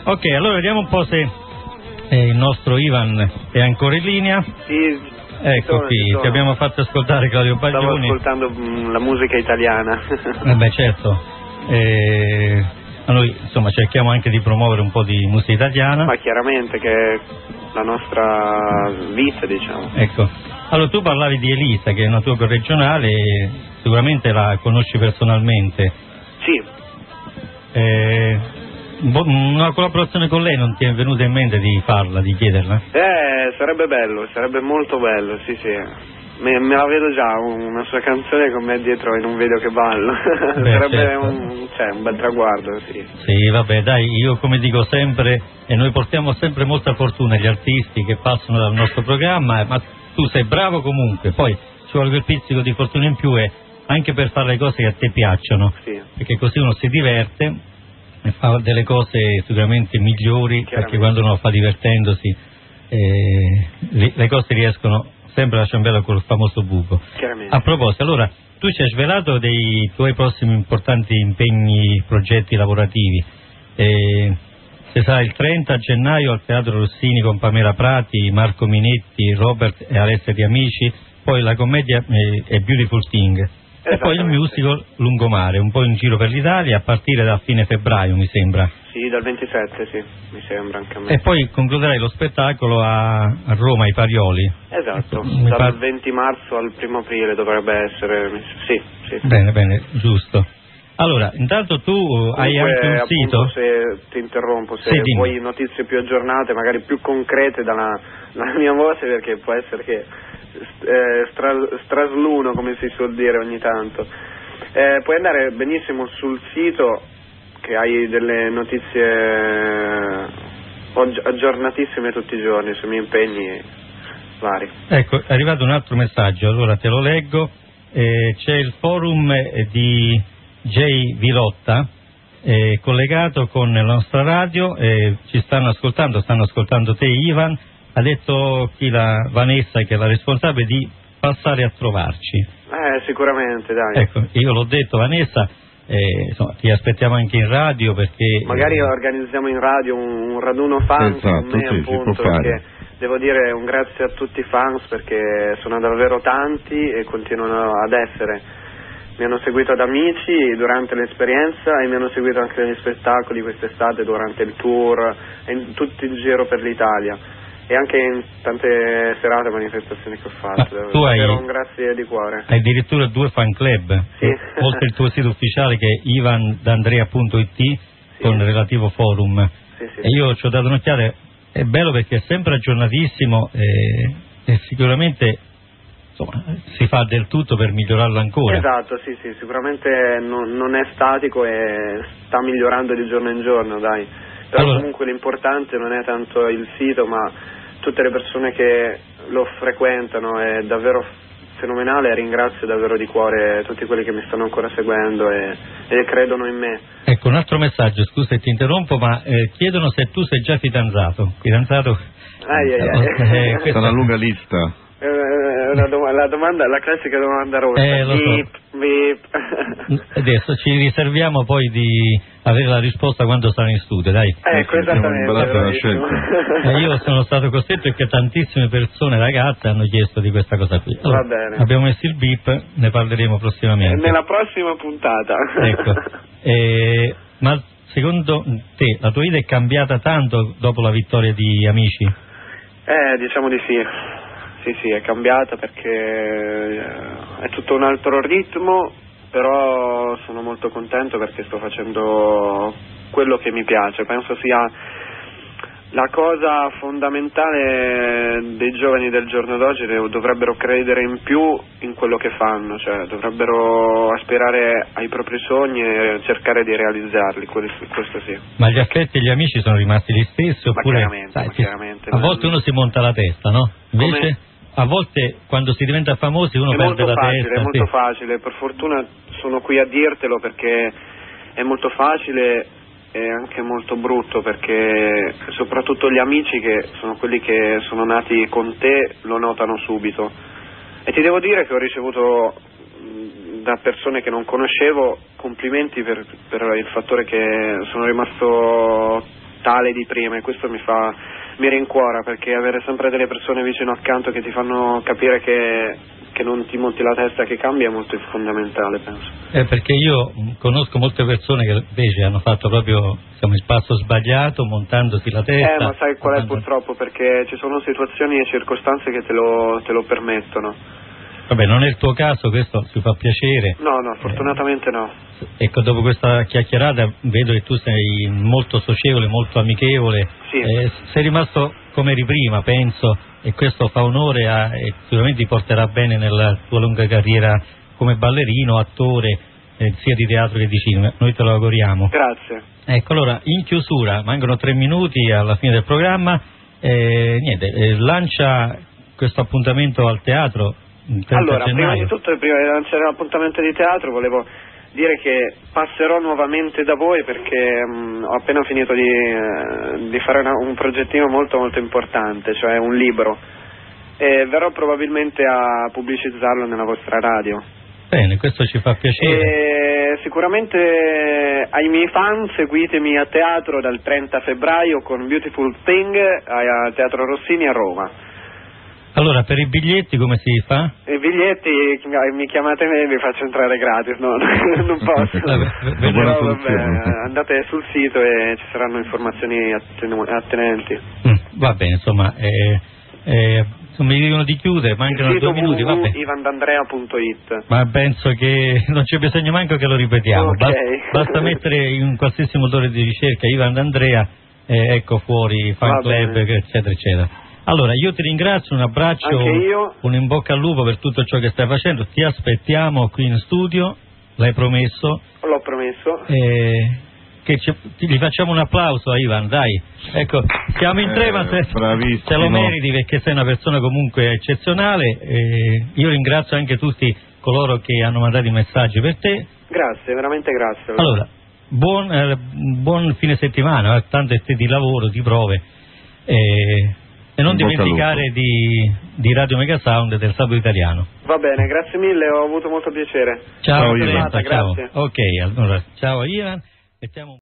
Ok, allora vediamo un po' se il nostro Ivan è ancora in linea. Sì, ecco qui, ti abbiamo fatto ascoltare Claudio Baglioni. Stavo ascoltando la musica italiana. Beh, certo. Noi insomma cerchiamo anche di promuovere un po' di musica italiana. Ma chiaramente che è la nostra vita, diciamo. Ecco. Allora tu parlavi di Elisa, che è una tua corregionale, sicuramente la conosci personalmente. Sì. Una collaborazione con lei non ti è venuta in mente di farla, di chiederla? Sarebbe bello, sarebbe molto bello, sì. Me la vedo già, una sua canzone con me dietro in un video che ballo. Beh, sarebbe certo. un bel traguardo, sì. Sì, vabbè, dai, io come dico sempre, e noi portiamo sempre molta fortuna agli artisti che passano dal nostro programma, ma tu sei bravo comunque, poi ci vuole quel pizzico di fortuna in più, e anche per fare le cose che a te piacciono, sì. Perché così uno si diverte e fa delle cose sicuramente migliori, perché quando uno fa divertendosi le cose riescono sempre a ciambella col famoso buco. A proposito, allora, tu ci hai svelato dei tuoi prossimi importanti impegni, progetti lavorativi. Se sarà il 30 gennaio al Teatro Rossini con Pamela Prati, Marco Minetti, Robert e Alessia Di Amici, poi la commedia è Beautiful Thing. E poi il musical Lungomare, un po' in giro per l'Italia, a partire da fine febbraio, mi sembra. Sì, dal 27, sì, mi sembra anche a me. E poi concluderai lo spettacolo a Roma, ai Parioli. Esatto, dal 20 marzo al 1 aprile dovrebbe essere, sì. Bene, giusto. Allora, intanto tu hai anche un sito? Se ti interrompo, se vuoi notizie più aggiornate, magari più concrete dalla mia voce, perché può essere che strasluno, come si suol dire ogni tanto. Puoi andare benissimo sul sito, che hai delle notizie aggiornatissime tutti i giorni sui miei impegni vari. Ecco, è arrivato un altro messaggio, allora te lo leggo. C'è il forum di J. Vilotta collegato con la nostra radio, ci stanno ascoltando te, Ivan. Ha detto Vanessa, che è la responsabile, di passare a trovarci. Sicuramente, dai. Ecco, io l'ho detto, Vanessa, insomma, ti aspettiamo anche in radio, perché magari organizziamo in radio un raduno fans, esatto, con me, sì, appunto, perché devo dire un grazie a tutti i fans, perché sono davvero tanti e continuano ad essere. Mi hanno seguito ad Amici durante l'esperienza e mi hanno seguito anche negli spettacoli quest'estate, durante il tour, e in tutto il giro per l'Italia, e anche in tante serate e manifestazioni che ho fatto. Tu hai un grazie di cuore. Hai addirittura 2 fan club, sì. Oltre il tuo sito ufficiale, che è ivandandrea.it, con il relativo forum. Sì. E io ci ho dato un'occhiata, è bello perché è sempre aggiornatissimo e sicuramente insomma si fa del tutto per migliorarlo ancora. Esatto, sì, sicuramente non è statico e sta migliorando di giorno in giorno, dai. Però allora, comunque l'importante non è tanto il sito, ma tutte le persone che lo frequentano. È davvero fenomenale, e ringrazio davvero di cuore tutti quelli che mi stanno ancora seguendo e credono in me. Ecco, un altro messaggio, scusa se ti interrompo, ma chiedono se tu sei già fidanzato. Questa è una lunga lista. La classica domanda rossa. Adesso ci riserviamo poi di avere la risposta quando sarà in studio, dai. Ecco, esattamente. Io sono stato costretto perché tantissime persone, ragazze, hanno chiesto di questa cosa qui. Allora, va bene. Abbiamo messo il beep, ne parleremo prossimamente. Nella prossima puntata. Ecco. Ma secondo te la tua vita è cambiata tanto dopo la vittoria di Amici? Diciamo di sì. Sì, è cambiata, perché è tutto un altro ritmo, però sono molto contento perché sto facendo quello che mi piace. Penso sia la cosa fondamentale dei giovani del giorno d'oggi, dovrebbero credere in più in quello che fanno, cioè dovrebbero aspirare ai propri sogni e cercare di realizzarli, questo sì. Ma gli affetti e gli amici sono rimasti gli stessi, oppure chiaramente, a volte uno si monta la testa, no? Invece a volte quando si diventa famosi uno perde la testa. È molto facile, per fortuna sono qui a dirtelo, perché è molto facile e anche molto brutto, perché soprattutto gli amici, che sono quelli che sono nati con te, lo notano subito. E ti devo dire che ho ricevuto da persone che non conoscevo complimenti per il fattore che sono rimasto tale di prima, e questo mi rincuora, perché avere sempre delle persone vicino accanto che ti fanno capire che non ti monti la testa, che cambia, è molto fondamentale, penso. Perché io conosco molte persone che invece hanno fatto proprio il passo sbagliato, montandosi la testa. Ma sai qual è purtroppo? Perché ci sono situazioni e circostanze che te lo permettono. Vabbè, non è il tuo caso, questo ci fa piacere. No, fortunatamente no. Ecco, dopo questa chiacchierata vedo che tu sei molto socievole, molto amichevole. Sì. Sei rimasto come eri prima, penso, e questo fa onore e sicuramente ti porterà bene nella tua lunga carriera come ballerino, attore, sia di teatro che di cinema. Noi te lo auguriamo. Grazie. Ecco, allora, in chiusura, mancano 3 minuti alla fine del programma, lancia questo appuntamento al teatro. Allora, prima di tutto, prima di lanciare l'appuntamento di teatro, volevo dire che passerò nuovamente da voi, perché ho appena finito di fare un progettino molto molto importante, cioè un libro, e verrò probabilmente a pubblicizzarlo nella vostra radio. Bene, questo ci fa piacere. E sicuramente ai miei fan, seguitemi a teatro dal 30 febbraio con Beautiful Thing al Teatro Rossini a Roma. Allora, per i biglietti come si fa? I biglietti mi chiamate me e vi faccio entrare gratis, no, non posso. Però, andate sul sito e ci saranno informazioni attenenti. Va bene, insomma, mi dicono di chiudere, mancano 2 minuti, va bene. ivandandrea.it. Ma penso che non c'è bisogno manco che lo ripetiamo, okay. basta mettere in qualsiasi motore di ricerca Ivan D'Andrea, ecco fuori fan club, eccetera eccetera. Allora, io ti ringrazio, un abbraccio, anche io. Un in bocca al lupo per tutto ciò che stai facendo, ti aspettiamo qui in studio, l'hai promesso. L'ho promesso. Gli facciamo un applauso a Ivan, dai. Ecco, siamo in 3, ma se lo meriti, perché sei una persona comunque eccezionale. Io ringrazio anche tutti coloro che hanno mandato i messaggi per te. Grazie, veramente grazie. Allora, buon fine settimana, tante di lavoro, di prove. E non dimenticare di Radio Megasound del Sabato Italiano. Va bene, grazie mille, ho avuto molto piacere. Ciao, Ivan. ciao. Ok, allora, ciao Ivan. Mettiamo